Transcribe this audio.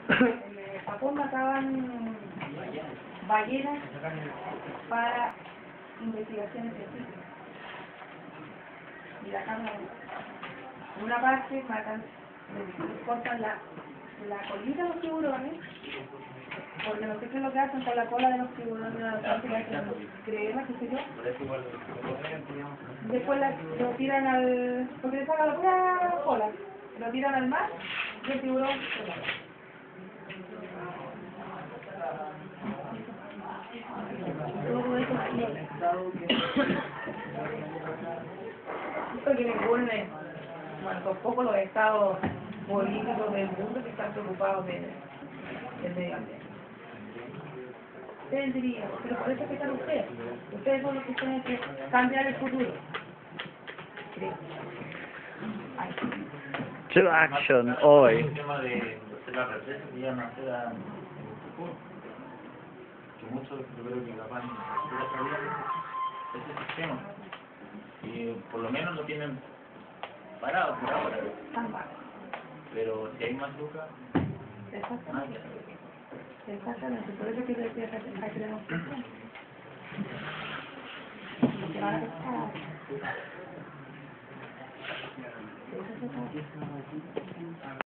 En Japón mataban ballenas para investigaciones científicas. Y la cámara, en una parte matan, cortan la colita de los tiburones, porque no sé qué es lo que hacen con la cola de los tiburones, una parte que hacen crema, qué sé yo. Después lo tiran al, porque le sacan la pura cola, lo tiran al mar y el tiburón se va. Todo eso esto que ningún, bueno, tampoco los estados políticos del mundo que están preocupados del medio ambiente. Ustedes dirían, pero por eso es que están ustedes. Ustedes son los que tienen que cambiar el futuro. Sí. To action, hoy. El tema de la represa que iban a hacer en Japón, que muchos yo creo que capaz ni siquiera sabían ese sistema, y por lo menos lo tienen parado por ahora, pero si hay más lucas, Exactamente. Exactamente, por eso que yo decía que tenemos que hacer. Porque van a pescar. Eso se trata.